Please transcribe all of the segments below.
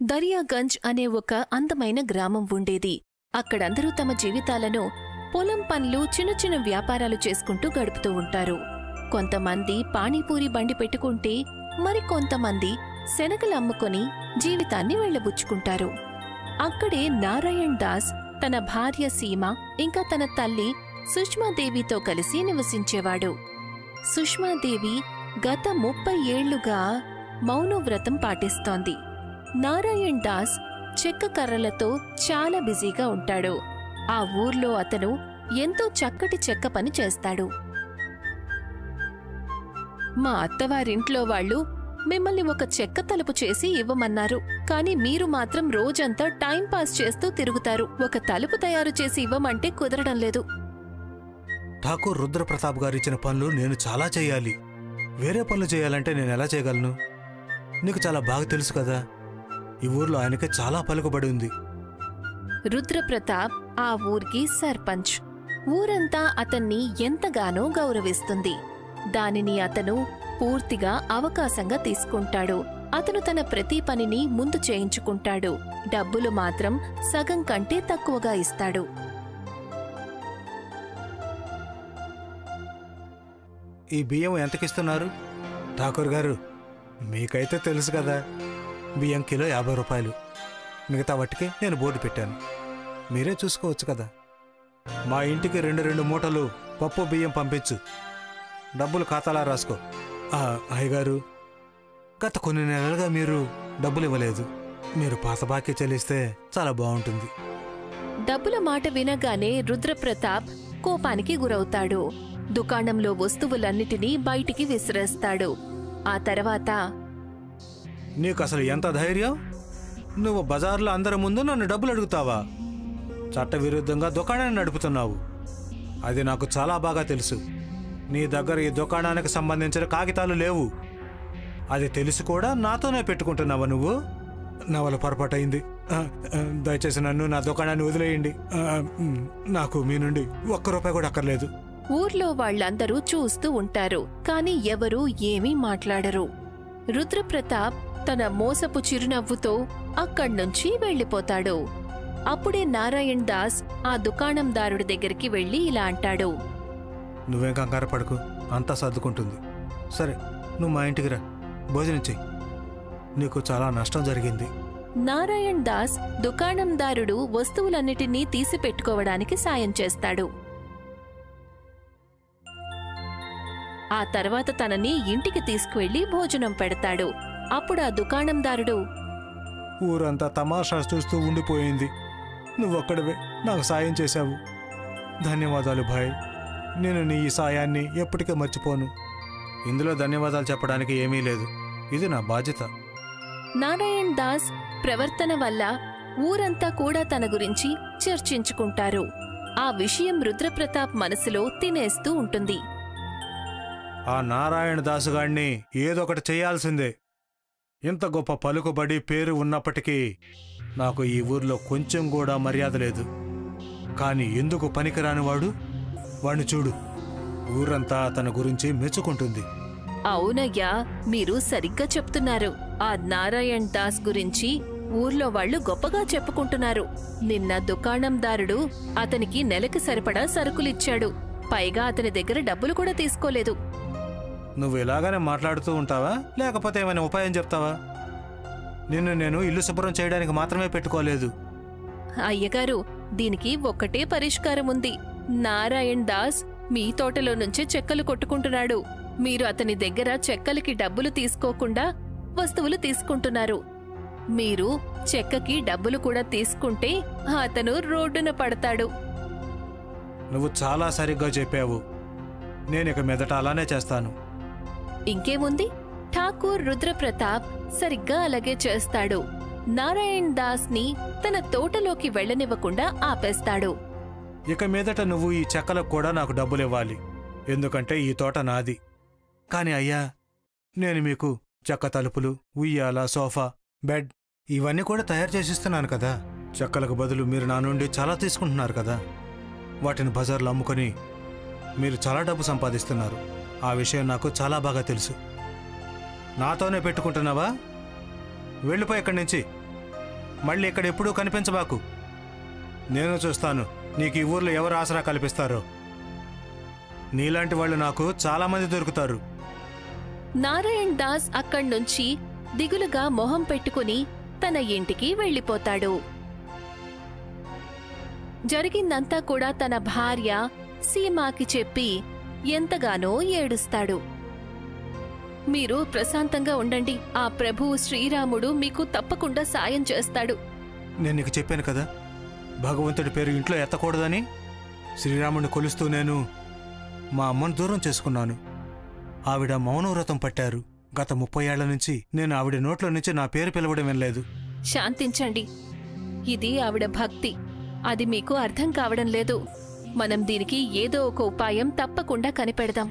దరియాగంజ్ అనే ఒక అందమైన గ్రామం ఉండేది. అక్కడందరూ తమ జీవితాలను పొలం పనులు, చిన్న చిన్న వ్యాపారాలు చేసుకుంటూ గడుపుతూ ఉంటారు. కొంతమంది పానీపూరి బండి పెట్టుకుంటే మరికొంతమంది శనగలు అమ్ముకొని జీవితాన్ని వెళ్లబుచ్చుకుంటారు. అక్కడే నారాయణ్ దాస్ తన భార్య సీమ ఇంకా తన తల్లి సుష్మాదేవితో కలిసి నివసించేవాడు. సుష్మాదేవి గత 30 ఏళ్లుగా మౌనవ్రతం పాటిస్తోంది. నారాయణ్ దాస్ చెక్క కర్రలతో చాలా బిజీగా ఉంటాడు. ఆ ఊర్లో అతను ఎంతో చక్కటి చెక్క పని చేస్తాడు. మా అత్తవారింట్లో వాళ్ళు మిమ్మల్ని ఒక చెక్క తలుపు చేసి ఇవ్వమన్నారు, కానీ మీరు మాత్రం రోజంతా టైం పాస్ చేస్తూ తిరుగుతారు. ఒక తలుపు తయారు చేసి ఇవ్వమంటే కుదరడం లేదు. ఠాకూర్ రుద్రప్రతాప్ గారిచ్చిన పనులు నేను చాలా చేయాలి. వేరే పనులు చేయాలంటే నేను ఎలా చేయగలను? నీకు చాలా బాగా తెలుసు కదా, ఈ ఊర్లో ఆయనకి చాలా పలుకుబడి ఉంది. రుద్రప్రతాప్ ఆ ఊరికి సర్పంచ్. ఊరంతా అతన్ని ఎంతగానో గౌరవిస్తుంది. దానిని అతను పూర్తిగా అవకాశంగా తీసుకుంటాడు. అతను తన ప్రతి పనిని ముందు చేయించుకుంటాడు. డబ్బులు మాత్రం సగం కంటే తక్కువగా ఇస్తాడు. ఈ బియ్యం ఎంతకిస్తున్నారు? ఠాకూర్ గారు, మీకైతే తెలుసు కదా, బియ్యం కిలో 50 రూపాయలు. మిగతా వాటికి నేను బోర్డు పెట్టాను, మీరే చూసుకోవచ్చు కదా. మా ఇంటికి 2 మూటలు పప్పు బియ్యం పంపించు. డబ్బులు ఖాతాలా రాసుకో. అయ్యగారు, గత కొన్ని నెలలుగా మీరు డబ్బులు ఇవ్వలేదు. మీరు పాత బాకీ చెల్లిస్తే చాలా బాగుంటుంది. డబ్బుల మాట వినగానే రుద్రప్రతాప్ కోపానికి గురవుతాడు. దుకాణంలో వస్తువులన్నిటినీ బయటికి విసిరేస్తాడు. ఆ తర్వాత, నీకు అసలు ఎంత ధైర్యం? నువ్వు బజార్లో అందరి ముందు నన్ను డబ్బులు అడుగుతావా? చట్టవిరుద్ధంగా దుకాణాన్ని నడుపుతున్నావు. అది నాకు చాలా బాగా తెలుసు. నీ దగ్గర ఈ దుకాణానికి సంబంధించిన కాగితాలు లేవు. అది తెలిసి కూడా నాతోనే పెట్టుకుంటున్నావా నువ్వు? నా వల్ల పొరపాటైంది. దయచేసి నన్ను, నా దుకాణాన్ని వదిలేయండి. నాకు మీ నుండి 1 రూపాయి కూడా అక్కర్లేదు. ఊర్లో వాళ్లందరూ చూస్తూ ఉంటారు, కాని ఎవరూ ఏమీ మాట్లాడరు. రుద్రప్రతాప్ తన మోసపు చిరునవ్వుతో అక్కడ్నుంచి వెళ్లిపోతాడు. అప్పుడే నారాయణ్ దాస్ ఆ దుకాణందారుడి దగ్గరికి వెళ్లి ఇలా అంటాడు. నువ్వేం కంగారు పడకు, అంతా సర్దుకుంటుంది. సరే, నువ్వు మా ఇంటికి రా, భోజనం చెయ్యి. నీకు చాలా నష్టం జరిగింది. నారాయణ్ దాస్ దుకాణందారుడు వస్తువులన్నిటినీ తీసి పెట్టుకోవడానికి సాయం చేస్తాడు. ఆ తర్వాత తనని ఇంటికి తీసుకువెళ్లి భోజనం పెడతాడు. అప్పుడు ఆ దుకాణందారుడు, ఊరంతా తమాషా చూస్తూ ఉండిపోయింది. నువ్వొక్కడివే నాకు సాయం చేశావు. ధన్యవాదాలు భాయ్. నేను నీ ఈ సాయాన్ని ఎప్పటికీ మర్చిపోను. ఇందులో ధన్యవాదాలు చెప్పడానికి ఏమీ లేదు, ఇది నా బాధ్యత. నారాయణ్ దాస్ ప్రవర్తన వల్ల ఊరంతా కూడా తన గురించి చర్చించుకుంటారు. ఆ విషయం రుద్రప్రతాప్ మనసులో తినేస్తూ ఉంటుంది. ఆ నారాయణ దాసుగాణ్ణి ఏదొకటి చేయాల్సిందే. ఇంత గొప్ప పలుకుబడి పేరు ఉన్నప్పటికీ నాకు ఈ ఊర్లో కొంచెం కూడా మర్యాద లేదు. కాని ఎందుకు పనికిరానివాడు? వాణ్ణి చూడు, ఊరంతా తన గురించి మెచ్చుకుంటుంది. అవునయ్యా, మీరు సరిగ్గా చెప్తున్నారు. ఆ నారాయణ్ దాస్ గురించి ఊర్లో వాళ్లు గొప్పగా చెప్పుకుంటున్నారు. నిన్న దుకాణందారుడు అతనికి నెలకి సరిపడా సరుకులిచ్చాడు. పైగా అతని దగ్గర డబ్బులు కూడా తీసుకోలేదు. నువ్వు ఇలాగానే మాట్లాడుతూ ఉంటావా, లేకపోతే ఏమైనా ఉపాయం చెప్తావా? నిన్ను నేను ఇల్లు శుభ్రం చేయడానికి మాత్రమే పెట్టుకోలేదు. అయ్యగారు, దీనికి ఒక్కటే పరిష్కారం ఉంది. నారాయణ్ దాస్ మీ తోటలో నుంచే చెక్కలు కొట్టుకుంటున్నాడు. మీరు అతని దగ్గర చెక్కలకి డబ్బులు తీసుకోకుండా వస్తువులు తీసుకుంటున్నారు. మీరు చెక్కకి డబ్బులు కూడా తీసుకుంటే అతను రోడ్డున పడతాడు. నువ్వు చాలా సరిగ్గా చెప్పావు. నేనిక మీదట అలానే చేస్తాను. ఇంకేముంది, ఠాకూర్ రుద్రప్రతాప్ సరిగ్గా అలాగే చేస్తాడు. నారాయణ్ దాస్ ని తన తోటలోకి వెళ్లనివ్వకుండా ఆపేస్తాడు. ఇక మీదట నువ్వు ఈ చెక్కలకు కూడా నాకు డబ్బులివ్వాలి, ఎందుకంటే ఈ తోట నాది. కాని అయ్యా, నేను మీకు చెక్క తలుపులు, ఉయ్యాల, సోఫా, బెడ్ ఇవన్నీ కూడా తయారు చేసిస్తున్నాను కదా. చెక్కలకు బదులు మీరు నా నుండి చాలా తీసుకుంటున్నారు కదా. వాటిని బజార్లో అమ్ముకొని మీరు చాలా డబ్బు సంపాదిస్తున్నారు. ఆ విషయం నాకు చాలా బాగా తెలుసు. నాతోనే పెట్టుకుంటున్నావా? వెళ్ళిపోయి ఇక్కడి నుంచి. మళ్ళీ ఇక్కడ ఎప్పుడూ కనిపించబాకు. నేను చూస్తాను నీకు ఈ ఊర్లో ఎవరు ఆసరా కల్పిస్తారో. నీలాంటి వాళ్ళు నాకు చాలామంది దొరుకుతారు. నారాయణ్ దాస్ అక్కడ్నుంచి దిగులుగా మొహం పెట్టుకుని తన ఇంటికి వెళ్ళిపోతాడు. జరిగిందంతా కూడా తన భార్య సీమాకి చెప్పి ఎంతగానో ఏడుస్తాడు. మీరు ప్రశాంతంగా ఉండండి, ఆ ప్రభువు శ్రీరాముడు మీకు తప్పకుండా సాయం చేస్తాడు. నేను నీకు చెప్పాను కదా, భగవంతుడి పేరు ఇంట్లో ఎత్తకూడదని. శ్రీరాముడిని కొలుస్తూ నేను మా అమ్మను దూరం చేసుకున్నాను. ఆవిడ మౌనవ్రతం పట్టారు. గత 30 ఏళ్ల నుంచి నేను ఆవిడ నోట్ల నుంచి నా పేరు పిలవడం వినలేదు. శాంతించండి, ఇది ఆవిడ భక్తి. అది మీకు అర్థం కావడం లేదు. మనం దీనికి ఏదో ఒక ఉపాయం తప్పకుండా కనిపెడదాం.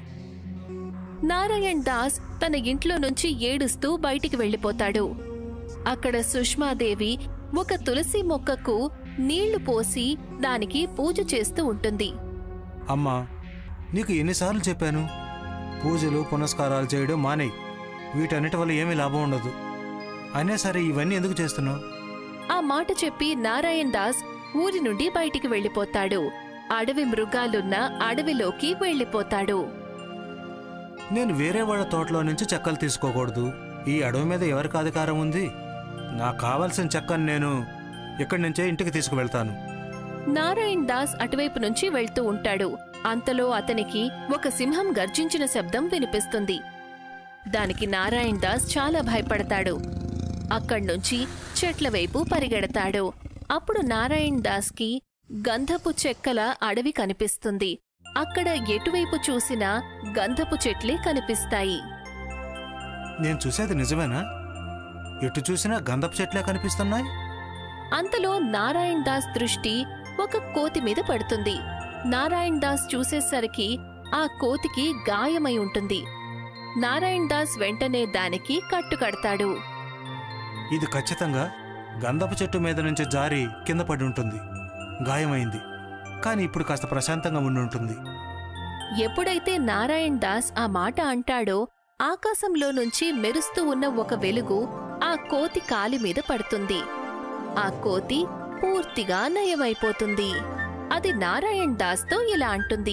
నారాయణ్ దాస్ తన ఇంట్లో నుంచి ఏడుస్తూ బయటికి వెళ్ళిపోతాడు. అక్కడ సుష్మాదేవి ఒక తులసి మొక్కకు నీళ్లు పోసి దానికి పూజ చేస్తూ ఉంటుంది. అమ్మా, నీకు ఎన్నిసార్లు చెప్పాను, పూజలు పునస్కారాలు చేయడం మానేయ్. వీటన్నిటి వల్ల ఏమీ లాభం ఉండదు. అయినా సరే ఇవన్నీ ఎందుకు చేస్తున్నావు? ఆ మాట చెప్పి నారాయణ్ దాస్ ఊరి నుండి బయటికి వెళ్ళిపోతాడు. అడవి మృగాలున్న అడవిలోకి వెళ్ళిపోతాడు. నేను వేరే వాళ్ళ తోటలో నుంచి చెక్కలు తీసుకోకూడదు. ఈ అడవి మీద ఎవరికి అధికారం ఉంది? నాకు కావలసిన చెక్కను నేను ఇక్కడి నుంచే ఇంటికి తీసుకువెళ్తాను. నారాయణ్ దాస్ అటువైపు నుంచి వెళ్తూ ఉంటాడు. అంతలో అతనికి ఒక సింహం గర్జించిన శబ్దం వినిపిస్తుంది. దానికి నారాయణ్ దాస్ చాలా భయపడతాడు. అక్కడ్నుంచి చెట్ల వైపు పరిగెడతాడు. అప్పుడు నారాయణ్ దాస్కి గంధపు చెక్కల అడవి కనిపిస్తుంది. అక్కడ ఎటువైపు చూసినా గంధపు చెట్లే కనిపిస్తాయి. నేను చూసేది నిజమేనా? ఎటు చూసినా గంధపు చెట్లే కనిపిస్తున్నాయి. అంతలో నారాయణ్ దాస్ దృష్టి ఒక కోతి మీద పడుతుంది. నారాయణ్ దాస్ చూసేసరికి ఆ కోతికి గాయమై ఉంటుంది. నారాయణ్ దాస్ వెంటనే దానికి కట్టుకడతాడు. ఇది ఖచ్చితంగా గంధపు చెట్టు మీద నుంచి జారి కింద పడి ఉంటుంది. గాయమైంది, కానీ ఇప్పుడు కాస్త ప్రశాంతంగా ఉండి ఉంటుంది. ఎప్పుడైతే నారాయణ్ దాస్ ఆ మాట అంటాడో ఆకాశంలో నుంచి మెరుస్తూ ఉన్న ఒక వెలుగు ఆ కోతి కాలి మీద పడుతుంది. ఆ కోతి పూర్తిగా నయమైపోతుంది. అది నారాయణ్ దాస్తో ఇలా అంటుంది.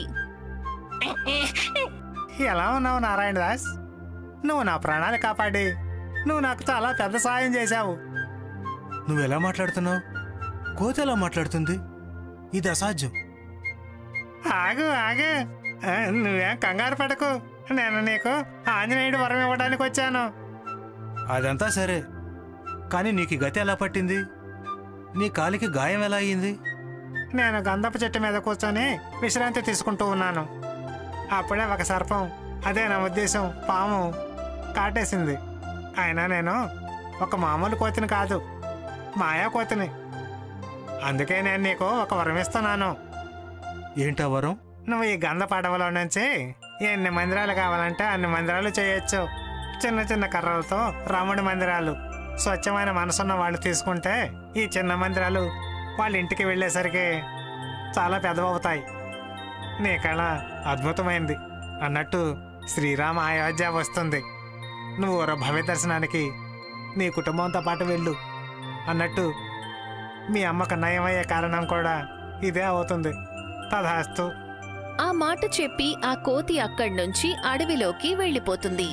ఎలా ఉన్నావు నారాయణ దాస్? నువ్వు నా ప్రాణాలు కాపాడి నువ్వు నాకు చాలా పెద్ద సాయం చేశావు. నువ్వెలా మాట్లాడుతున్నావు? కోతి ఎలా మాట్లాడుతుంది? ఇది అసాధ్యం. ఆగు ఆగు, నువ్వేం కంగారు పడకు. నేను నీకు ఆంజనేయుడు వరం ఇవ్వడానికి వచ్చాను. అదంతా సరే, కానీ నీకు ఈ గతి ఎలా పట్టింది? నీ కాలికి గాయం ఎలా అయ్యింది? నేను గంధపు చెట్టు మీద కూర్చొని విశ్రాంతి తీసుకుంటూ ఉన్నాను. అప్పుడే ఒక సర్పం, అదే నా ఉద్దేశం పాము, కాటేసింది. అయినా నేను ఒక మామూలు కోతిని కాదు, మాయా కోతిని. అందుకే నేను నీకు ఒక వరం ఇస్తున్నాను. ఏంటా వరం? నువ్వు ఈ గంధపు అడవిలో నుంచి ఎన్ని మందిరాలు కావాలంటే అన్ని మందిరాలు చేయొచ్చు. చిన్న చిన్న కర్రలతో రాముడి మందిరాలు. స్వచ్ఛమైన మనసున్న వాళ్ళు తీసుకుంటే ఈ చిన్న మందిరాలు వాళ్ళ ఇంటికి వెళ్ళేసరికి చాలా పెద్దవవుతాయి. నీ కళ అద్భుతమైంది. అన్నట్టు శ్రీరామ అయోధ్య వస్తుంది. నువ్వు భవ్య దర్శనానికి నీ కుటుంబంతో పాటు వెళ్ళు. అన్నట్టు మీ అమ్మకు నయమయ్యే కారణం కూడా ఇదే అవుతుంది. తదాస్తు. ఆ మాట చెప్పి ఆ కోతి అక్కడ్నుంచి అడవిలోకి వెళ్ళిపోతుంది.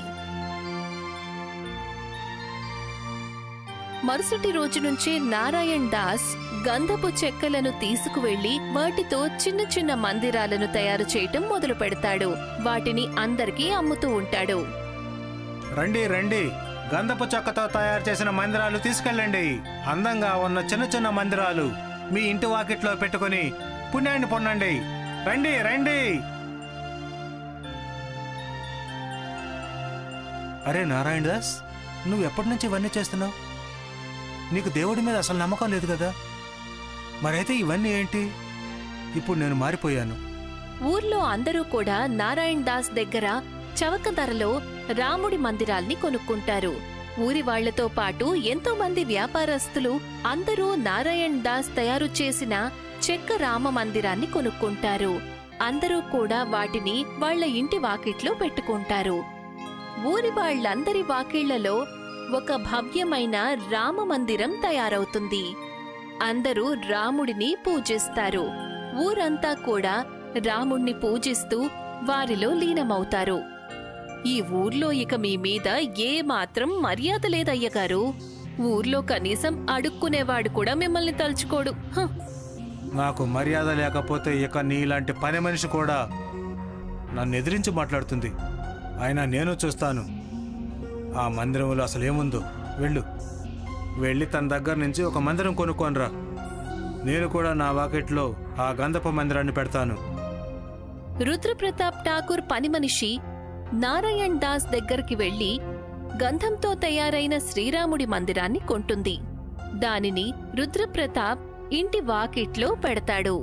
మరుసటి రోజు నుంచే నారాయణ్ దాస్ గంధపు చెక్కలను తీసుకువెళ్లి వాటితో చిన్న చిన్న మందిరాలను తయారు చేయటం మొదలు పెడతాడు. వాటిని అందరికీ అమ్ముతూ ఉంటాడు. రండి రండి, గంధపు చెక్కతో తయారు చేసిన మందిరాలు తీసుకెళ్ళండి. అందంగా ఉన్న చిన్న చిన్న మందిరాలు మీ ఇంటి వాకిట్లో పెట్టుకుని పుణ్యాన్ని పొందండి. రండి రండి. అరే నారాయణ దాస్, నువ్వు ఎప్పటి నుంచి ఇవన్నీ చేస్తున్నావు? నీకు దేవుడి మీద అసలు నమ్మకం లేదు కదా? మరైతే ఇవన్నీ ఏంటి? ఇప్పుడు నేను మారిపోయాను. ఊర్లో అందరూ కూడా నారాయణ్ దాస్ దగ్గర చవక ధరలో రాముడి మందిరాల్ని కొనుక్కుంటారు. ఊరి వాళ్లతో పాటు ఎంతో మంది వ్యాపారస్తులు అందరూ నారాయణ్ దాస్ తయారు చేసిన చెక్క రామ మందిరాన్ని కొనుక్కుంటారు. అందరూ కూడా వాటిని వాళ్ల ఇంటి వాకిట్లో పెట్టుకుంటారు. ఊరి వాళ్లందరి వాకిళ్లలో ఒక భవ్యమైన రామ మందిరం తయారవుతుంది. అందరూ రాముడిని పూజిస్తారు. ఊరంతా కూడా రాముణ్ణి పూజిస్తూ వారిలో లీనమవుతారు. ఈ ఊర్లో ఇక మీ మీద ఏమాత్రం మర్యాద లేదయ్యగారు. ఊర్లో కనీసం అడుక్కునేవాడు కూడా మిమ్మల్ని తలుచుకోడు. నాకు మర్యాద లేకపోతే ఇక నీలాంటి పని మనిషి కూడా నన్ను ఎదిరించి మాట్లాడుతుంది. అయినా నేను చూస్తాను ఆ మందిరంలో అసలు ఏముందో. వెళ్ళి తన దగ్గర నుంచి ఒక మందిరం కొనుక్కోనరా. నేను కూడా నా వాకిట్లో ఆ గంధపు మందిరాన్ని పెడతాను. రుద్రప్రతాప్ ఠాకూర్ పని మనిషి నారాయణ్ దాస్ దగ్గరికి వెళ్లి గంధంతో తయారైన శ్రీరాముడి మందిరాన్ని కొంటుంది. దానిని రుద్రప్రతాప్ ఇంటి వాకిట్లో పెడతాడు.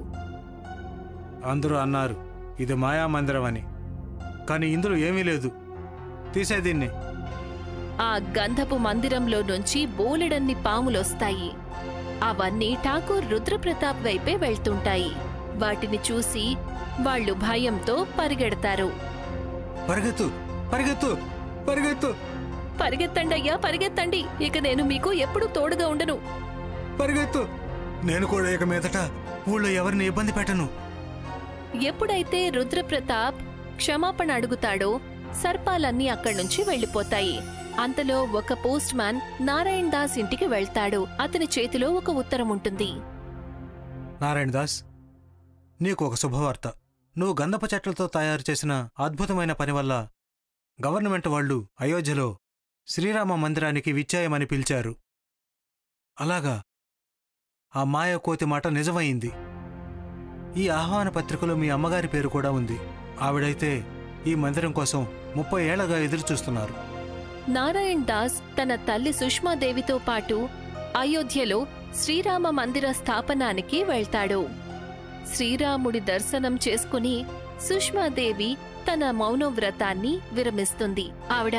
అందరూ అన్నారు ఇది మాయా మందిరం అని, కానీ ఇందులో ఏమీ లేదు. తీసే దీన్ని. ఆ గంధపు మందిరంలో నుంచి బోలెడన్ని పాములొస్తాయి. అవన్నీ ఠాకూర్ రుద్రప్రతాప్ వైపే వెళ్తుంటాయి. వాటిని చూసి వాళ్ళు భయంతో పరిగెడతారు. పరిగెత్తు పరిగెత్తు పరిగెత్తు పరిగెత్తండయ్యా, పరిగెత్తండి. ఇక నేను మీకు ఎప్పుడూ తోడుగా ఉండను. పరిగెత్తు. నేను కూడా ఇక మీదట ఊళ్ళో ఎవరిని ఇబ్బంది పెట్టను. ఎప్పుడైతే రుద్రప్రతాప్ క్షమాపణ అడుగుతాడో సర్పాలన్నీ అక్కడ్నుంచి వెళ్లిపోతాయి. అంతలో ఒక పోస్ట్ మ్యాన్ నారాయణ్ దాస్ ఇంటికి వెళ్తాడు. అతని చేతిలో ఒక ఉత్తరం ఉంటుంది. నారాయణ్ దాస్, నీకు ఒక శుభవార్త. నువ్వు గంధపు చెట్లతో తయారు చేసిన అద్భుతమైన పని వల్ల గవర్నమెంట్ వాళ్ళు అయోధ్యలో శ్రీరామ మందిరానికి విచ్చాయమని పిలిచారు. అలాగా ఆ మాయ కోతి మాట నిజమైంది. ఈ ఆహ్వాన పత్రికలో మీ అమ్మగారి పేరు కూడా ఉంది. ఆవిడైతే ఈ మందిరం కోసం 30 ఏళ్లగా ఎదురుచూస్తున్నారు. నారాయణ్ దాస్ తన తల్లి సుష్మాదేవితో పాటు అయోధ్యలో శ్రీరామ మందిర స్థాపనానికి వెళ్తాడు. శ్రీరాముడి దర్శనం చేసుకుని సుష్మాదేవి తన మౌనవ్రతాన్ని విరమిస్తుంది. ఆవిడ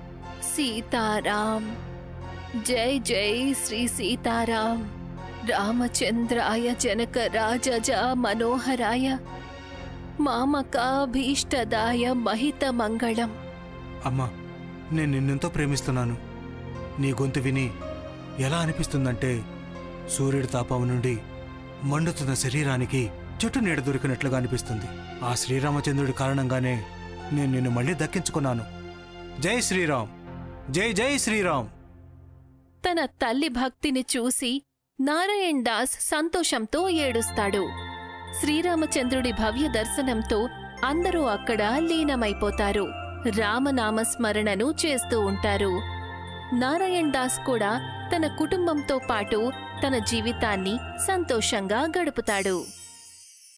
సీతారాం, జై జై శ్రీ సీతారాం, రామచంద్రాయ జనక రాజజ మనోహరాయ, మామకాభీష్టదాయ మహిత మంగళం. అమ్మా, నేను నిన్నెంతో ప్రేమిస్తున్నాను. నీ గొంతు విని ఎలా అనిపిస్తుందంటే సూర్యుడి తాపం నుండి మండుతున్న శరీరానికి చెట్టు నీడ దొరికినట్లుగా అనిపిస్తుంది. ఆ శ్రీరామచంద్రుడి కారణంగానే నేను నిన్ను మళ్ళీ దక్కించుకున్నాను. జై శ్రీరామ్, జై జై శ్రీరామ్. తన తల్లి భక్తిని చూసి నారాయణ్ దాస్ సంతోషంతో ఏడుస్తాడు. శ్రీరామచంద్రుడి భవ్య దర్శనంతో అందరూ అక్కడ లీనమైపోతారు. రామనామస్మరణను చేస్తూ ఉంటారు. నారాయణ్ దాస్ కూడా తన కుటుంబంతో పాటు తన జీవితాన్ని సంతోషంగా గడుపుతాడు.